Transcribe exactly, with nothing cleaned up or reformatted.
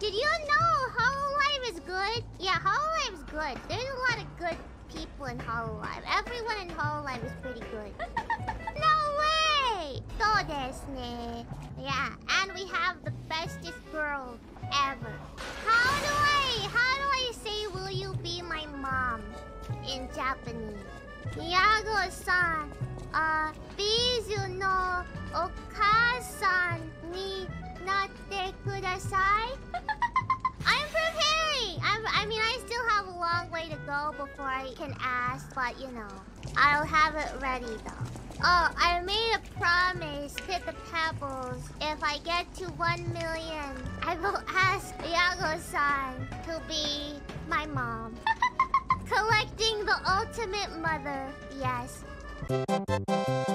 Did you know Hololive is good? Yeah, Hololive is good. There's a lot of good people in Hololive. Everyone in Hololive is pretty good. No way! So desu ne. Yeah, and we have the bestest girl ever. How do I, how do I say will you be my mom in Japanese? Yago-san, uh, Bijou no okasan ni natte kudasai? I'm preparing! I'm, I mean, I still have a long way to go before I can ask, but you know, I'll have it ready though. Oh, I made a promise to the Pebbles. If I get to one million, I will ask Yago-san to be my mom. Collecting the ultimate mother, yes.